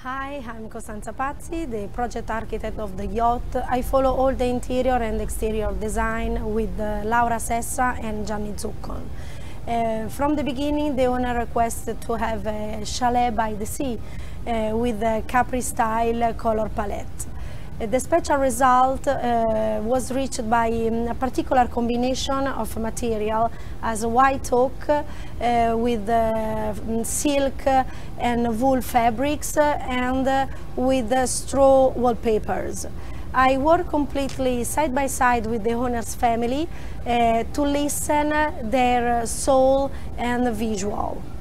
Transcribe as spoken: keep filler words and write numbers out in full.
Hi, I'm Costanza Pazzi, the project architect of the yacht. I follow all the interior and exterior design with uh, Laura Sessa and Gianni Zuccon. Uh, from the beginning, the owner requested to have a chalet by the sea uh, with a Capri-style color palette. The special result uh, was reached by um, a particular combination of material as white oak uh, with uh, silk and wool fabrics and uh, with uh, straw wallpapers. I work completely side by side with the owner's family uh, to listen their soul and visual.